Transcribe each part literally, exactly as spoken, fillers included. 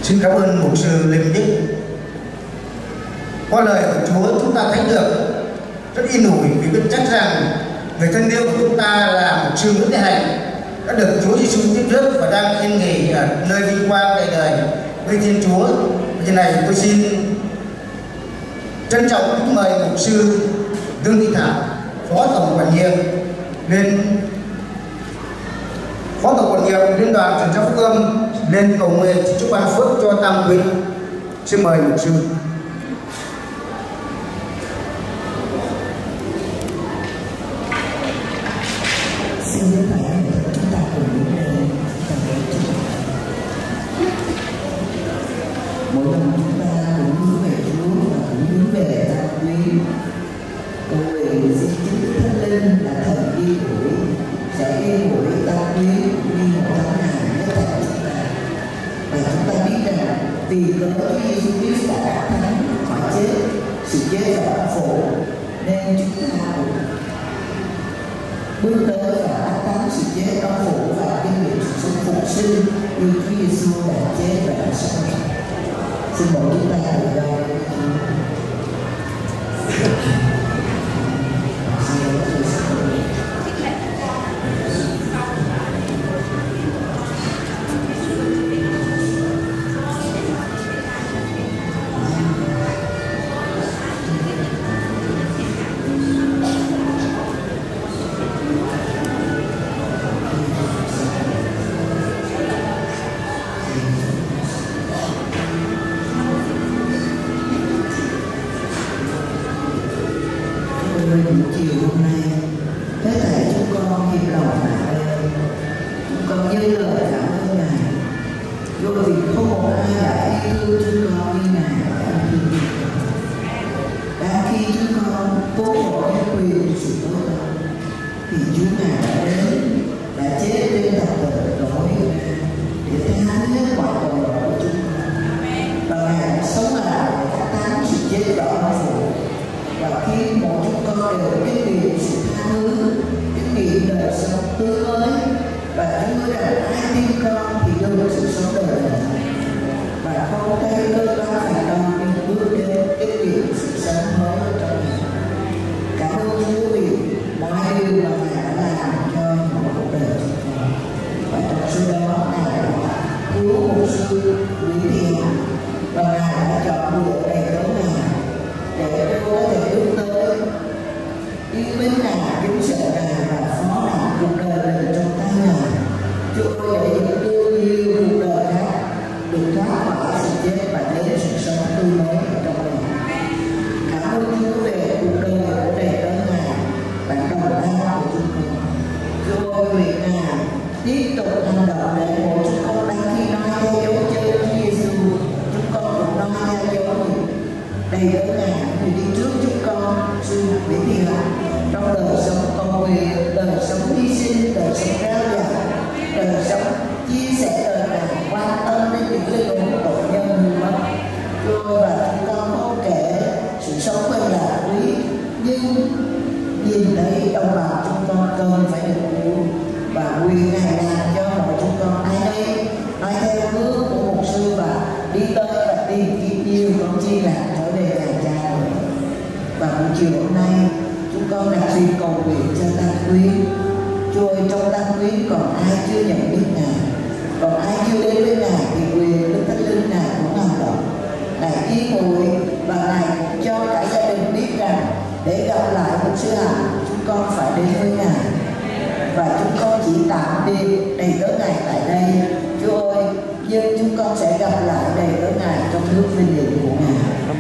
Xin cảm ơn mục sư Lê Minh Đức. Qua lời của Chúa chúng ta thấy được rất in ủi vì biết chắc rằng người thân yêu của chúng ta là mục sư Nguyễn Thế Hạnh đã được Chúa Giêsu tiếp rước và đang yên nghỉ ở nơi vinh quang đời đời với Thiên Chúa. Vì này tôi xin trân trọng kính mời mục sư Dương Thị Thảo, phó tổng quản nhiệm lên phó tổng quản nhiệm liên đoàn truyền giáo phúc âm lên cầu nguyện chúc ban phước cho tam quý. Xin mời mục sư. Xin kính mời chúng ta cùng đứng lên và để chúng mỗi lần chúng ta cũng hướng về Chúa và cũng hướng về tam quý. Cầu nguyện xin chính Đức Thánh Linh là thần đi ủi sẽ yên ủi tam quý như một tháng ngày nhất thảy chúng ta. Và chúng ta biết rằng vì cớ Chúa Giêsu Christ đã đắc thắng khỏi chết, sự chết và đau khổ, nên chúng ta cũng bước tới và đắc thắng sự chết đau khổ và kinh nghiệm sự sống phục sinh như Chúa Giêsu đã chết và đã sống. Xin mời chúng ta cùng nhau chiều hôm nay. Thế thầy chúng con hiệp lòng tạ ơn, chúng con như lời cảm ơn Ngài, do vì không một ai đã yêu thương chúng con như Ngài đã yêu thương chúng con. Đã khi chúng con cố bỏ quyền sự tốt hơn, thì Chúa Ngài đã đến, đã chết trên thập tự đổi để tha hết mọi tội lỗi của chúng con. Và Ngài đã sống lại để đắc thắng sự chết và đau khổ. Và khi mỗi chúng con đều kinh nghiệm sự tha thứ, kinh nghiệm đời sống tươi mới, và Chúa rằng ai tin con thì được sự sống đời đời, và không thấy cơ quan phải con nhưng bước đến kinh nghiệm sự sống mới trong mình. Cảm ơn Chúa vì mọi điều mà Ngài đã làm cho mỗi cuộc đời chúng con. Và trong số đó Ngài đã cứu một sư Nguyễn Thị Hạnh, và Ngài đã chọn lựa đầy tớ Ngài để tôi có thể bước tới yêu mến Ngài, kính sợ Ngài và phó mặc cuộc đời mình trong tay Ngài. Chúa ơi, để những yêu yêu cuộc đời khác được thoát khỏi sự chết và đến sự sống tươi mới ở trong mình. Cảm ơn Chúa về cuộc đời của đầy tớ Ngài và đồng lao của chúng con. Chúa ơi, vì Ngài tiếp tục hành động để mỗi chúng con đang khi nói theo dấu chân Chúa Giêsu, chúng con cũng nói theo dấu mình. Đầy tớ Ngài người đi trước chúng con, sư Nguyễn Thị Hạnh, trong đời sống cầu nguyện, đời sống hy sinh, đời sống rao giảng, đời sống chia sẻ đời Ngài, quan tâm đến những linh hồn tội nhân như mất. Chúa và chúng con không kể sự sống quen là quý, nhưng nhìn thấy đồng bào chúng con cần phải được cứu và quyền Ngài làm cho mọi chúng con ai đây nói theo hướng của một sư và đi tới và tìm kiếm nhiều con chi lạc trở về Ngài Cha rồi. Và buổi chiều hôm nay chúng con đặc biệt cầu nguyện cho tam quyến. Chúa ơi, trong tam quyến còn ai chưa nhận biết Ngài, còn ai chưa đến với Ngài thì quyền Đức Thánh Linh Ngài cũng hành động. Ngài yên ủi và Ngài cũng cho cả gia đình biết rằng để gặp lại một sư Hạnh chúng con phải đến với Ngài. Và chúng con chỉ tạm đi đầy tớ Ngài tại đây, Chúa ơi, nhưng chúng con sẽ gặp lại đầy tớ Ngài trong nước vinh dự của Ngài.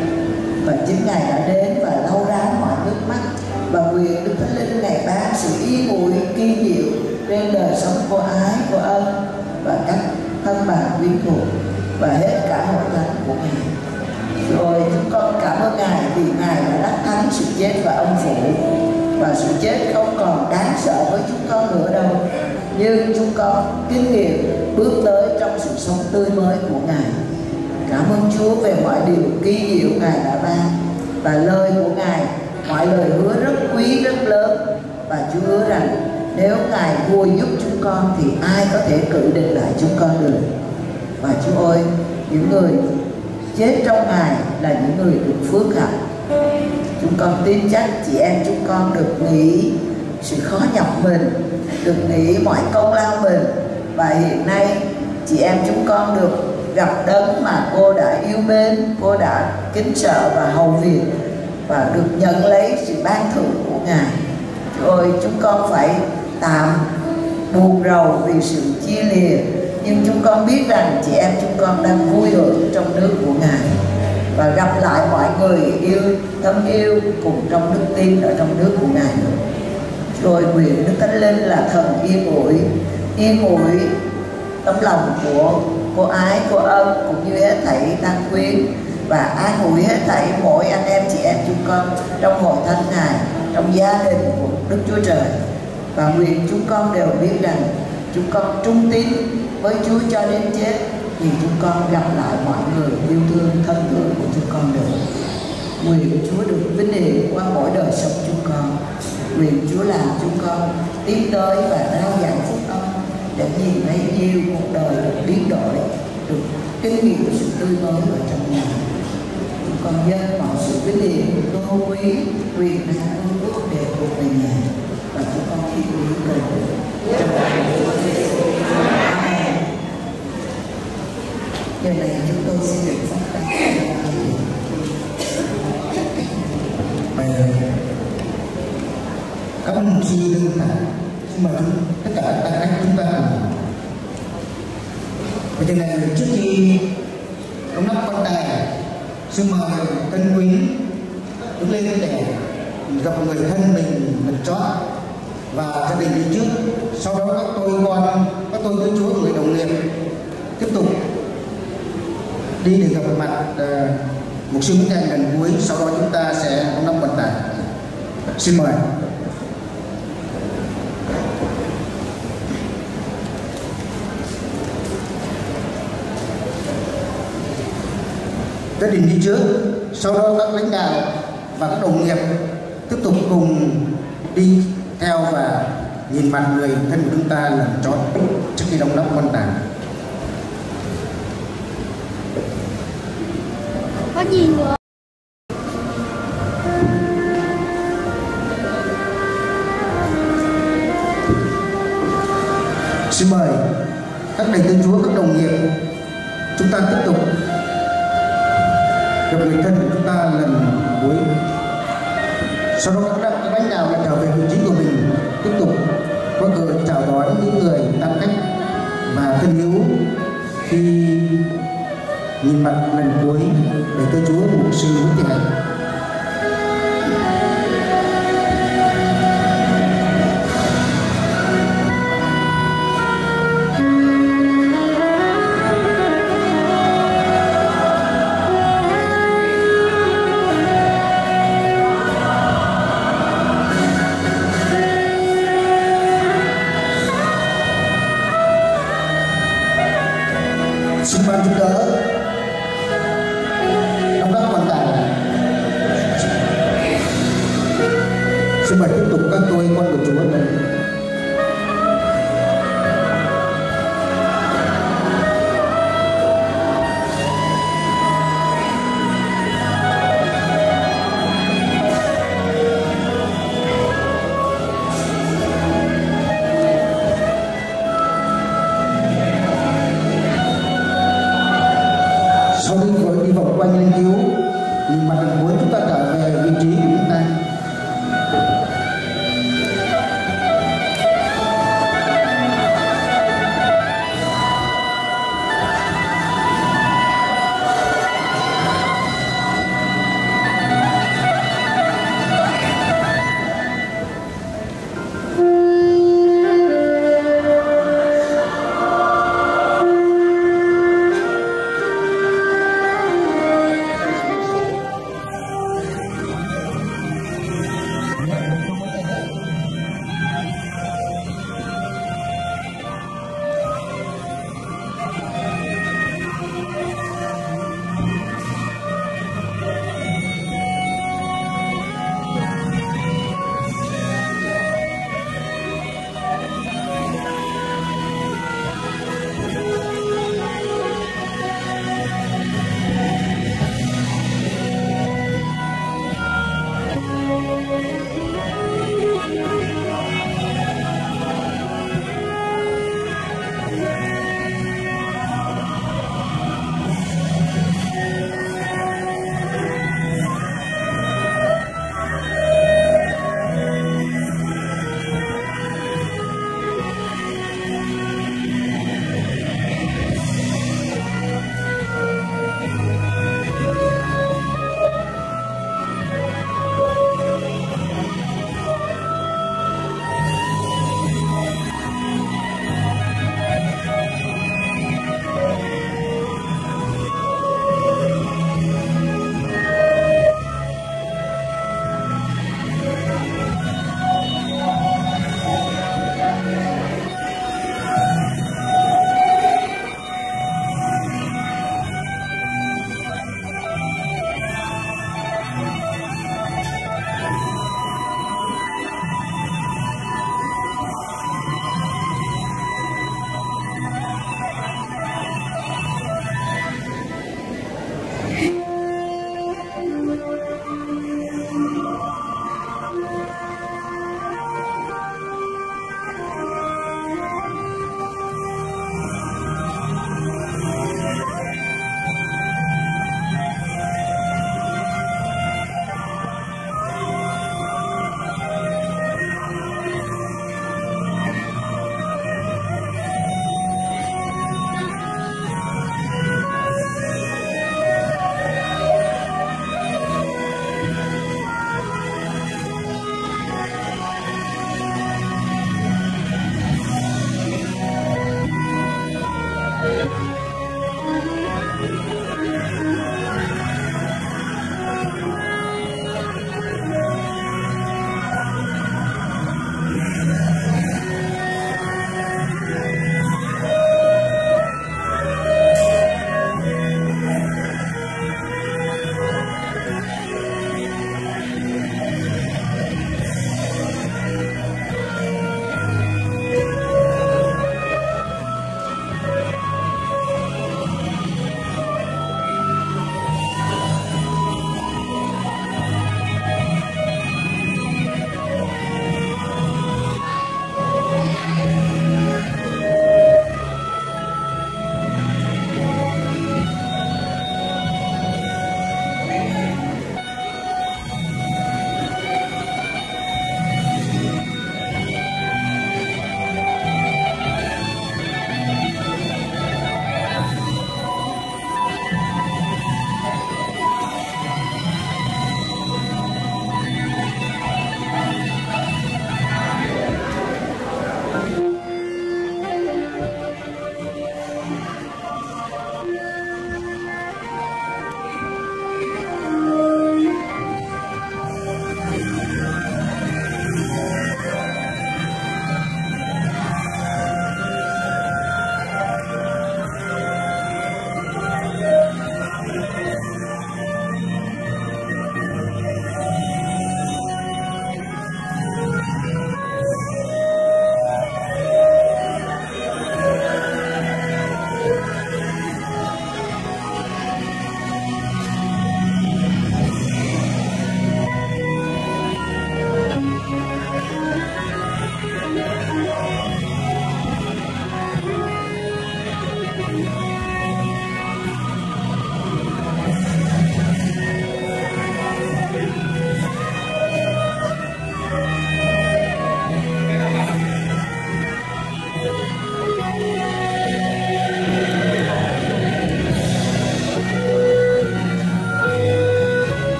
Và chính Ngài đã đến và lau ráng mọi nước mắt, và quyền Đức Thánh Linh Ngài ban sự yên ủi kỳ diệu trên đời sống của ái, của ân và các thân bằng quyến thuộc và hết cả hội thánh của Ngài. Rồi chúng con cảm ơn Ngài vì Ngài đã đắc thắng sự chết và âm phủ, và sự chết không còn đáng sợ với chúng con nữa đâu, nhưng chúng con kinh nghiệm bước tới trong sự sống tươi mới của Ngài. Cảm ơn Chúa về mọi điều kỳ diệu Ngài đã ban, và lời của Ngài, mọi lời hứa rất quý, rất lớn, và Chúa hứa rằng nếu Ngài vui giúp chúng con thì ai có thể cự địch lại chúng con được. Và Chúa ơi, những người chết trong Ngài là những người được phước hạnh. Chúng con tin chắc chị em chúng con được nghĩ sự khó nhọc mình, được nghĩ mọi công lao mình, và hiện nay chị em chúng con được gặp đấng mà cô đã yêu mến, cô đã kính sợ và hầu việc, và được nhận lấy sự ban thưởng của Ngài. Chúa ơi, chúng con phải tạm buồn rầu vì sự chia lìa, nhưng chúng con biết rằng chị em chúng con đang vui hưởng trong nước của Ngài và gặp lại mọi người yêu thân yêu cùng trong đức tin ở trong nước của Ngài nữa. Rồi nguyện Đức Thánh Linh là thần yên ủi, yên ủi tấm lòng của cô Ái, cô Ân cũng như hết thảy tăng quyến, và an ủi hết thảy mỗi anh em chị em chúng con trong hội thánh Ngài, trong gia đình của Đức Chúa Trời. Và nguyện chúng con đều biết rằng chúng con trung tín với Chúa cho đến chết, thì chúng con gặp lại mọi người yêu thương thân thương của chúng con được. Nguyện Chúa được vinh hiển qua mỗi đời sống chúng con. Nguyện Chúa làm chúng con tiến tới và rao giảng phúc âm để nhìn thấy nhiều cuộc đời được biến đổi, được kinh nghiệm sự tươi mới ở trong Ngài. Chúng con dâng mọi sự vinh hiển, tôn quý, quyền năng ơn ước đều thuộc về Ngài, và chúng con khi quý cầu trong Chúa Giêsu. Amen. Giờ này chúng tôi xin được phát tay. Các ông mục sư đơn giản, xin mời tất cả các anh chúng ta cùng. Và giờ này trước khi đóng nắp quan tài, xin mời thân quý đứng lên để gặp người thân mình mình chót và gia đình đi trước. Sau đó các tôi con, các tôi với Chúa, người đồng nghiệp tiếp tục đi để gặp mặt uh, mục sư Nguyễn Thành lần cuối. Sau đó chúng ta sẽ đóng nắp quan tài. Xin mời. Gia đình đi trước, sau đó các lãnh đạo và các đồng nghiệp tiếp tục cùng đi theo và nhìn mặt người thân của chúng ta lần chót trước khi đóng nắp quan tài. Có gì nữa? Xin mời các đầy tớ Chúa, các đồng nghiệp, chúng ta tiếp tục gặp người thân của chúng ta lần cuối. Sau đó các các lãnh đạo lại trở về vị trí của mình, tiếp tục có cờ chào đón những người tam cách và thân hữu khi nhìn mặt lần cuối để tớ Chúa mục sư Nguyễn Thị Hạnh. Xin ban giúp đỡ đóng các quan tài.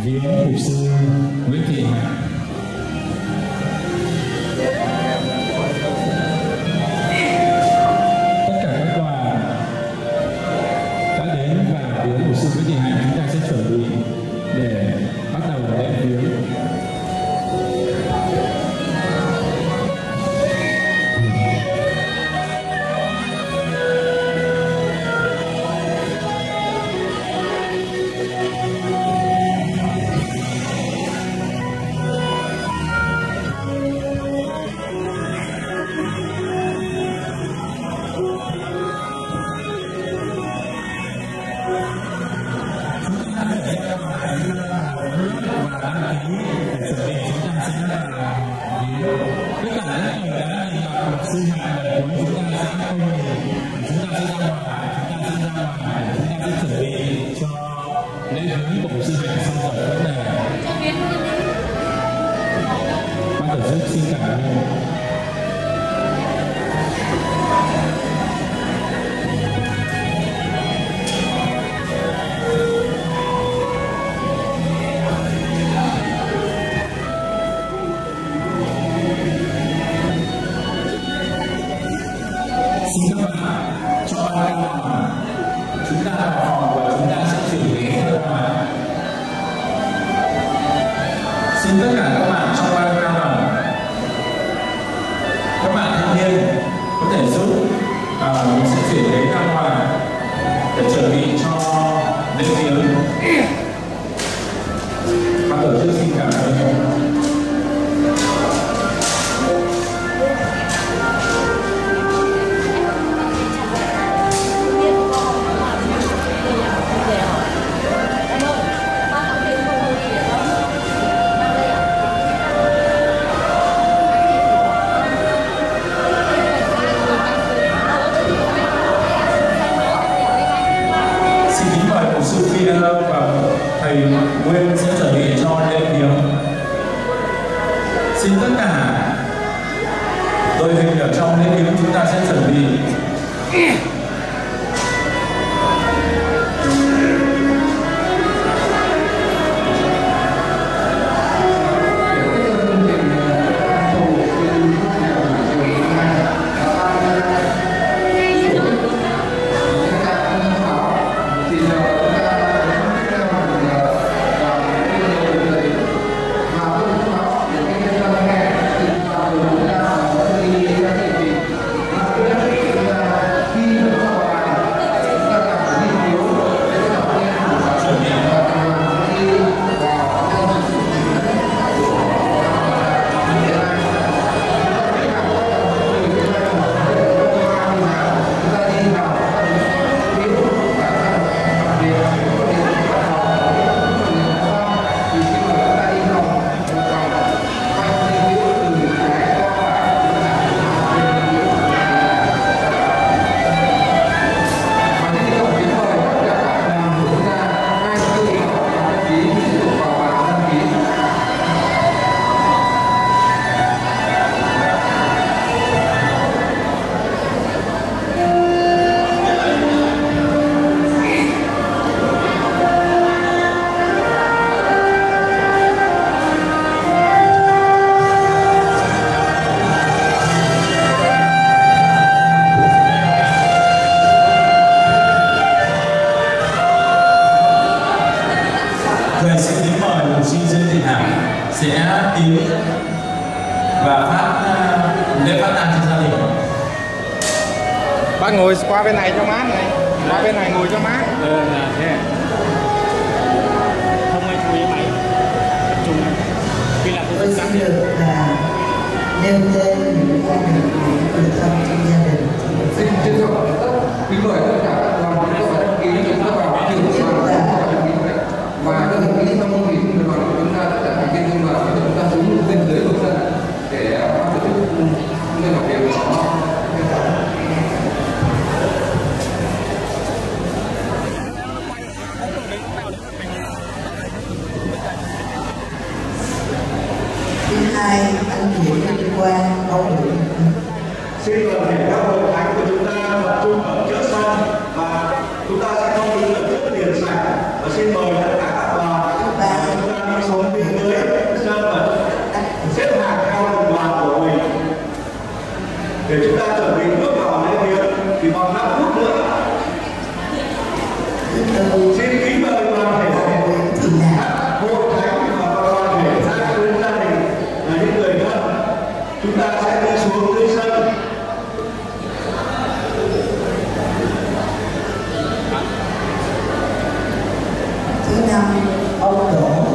viếng mục sư Nguyễn Thị Hạnh. Tất cả các đoàn đã đến và viếng mục sư Nguyễn Thị Hạnh, chúng ta sẽ chuẩn bị để bắt đầu lễ viếng. Xin tất cả các bạn trong ban cao đẳng, các bạn thanh niên có thể giúp uh, mình sẽ chuyển đến ra ngoài để chuẩn bị cho lễ viếng. Ban tổ chức xin cảm ơn. Và thầy Nguyên sẽ chuẩn bị cho lễ viếng. Xin tất cả đội hình ở trong lễ viếng chúng ta sẽ chuẩn bị. Sẽ tiến và phát lễ phát tang cho gia đình. Bác ngồi qua bên này cho mát này, qua bên này ngồi cho mát. Ừ, là thế. Không ai chú ý mày. Tập trung. Khi là tôi xin được là nêu tên những gia đình, những người thân trong gia đình. Xin trân trọng kính mời tất cả các đoàn các bạn đăng ký chúng ta vào trường và các đồng chí trong môn hình đoàn của chúng ta tất cả thành viên trong đoàn chúng ta xuống bên dưới vực sân để ban tổ chức nơi làm việc đó. Thứ hai, anh Nguyễn Minh Quang, ông Nguyễn. Xin toàn thể các hội thánh của chúng ta tập trung ở chợ son và chúng ta sẽ không đứng ở trước tiền sảnh và xin mời tất cả các đoàn chúng ta năm ông Đỗ